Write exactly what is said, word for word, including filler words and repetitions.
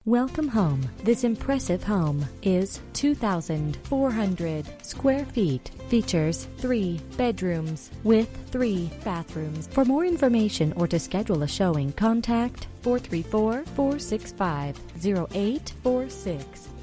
Welcome home. This impressive home is two thousand four hundred square feet. Features three bedrooms with three bathrooms. For more information or to schedule a showing, contact four three four, four six five, zero eight four six.